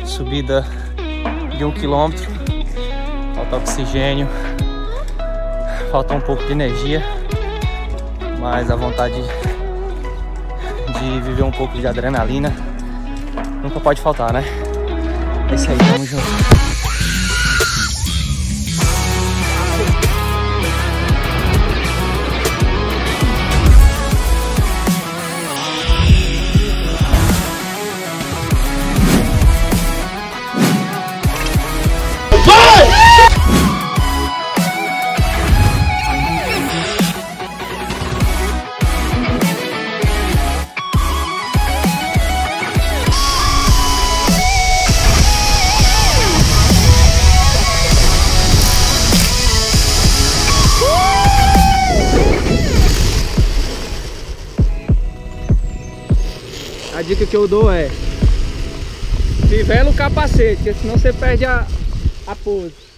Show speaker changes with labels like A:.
A: Subida de 1 quilômetro. Falta oxigênio. Falta um pouco de energia. Mas a vontade de viver um pouco de adrenalina nunca pode faltar, né? É isso aí, tamo junto.
B: A dica que eu dou é: fivela o capacete, porque senão você perde a pose.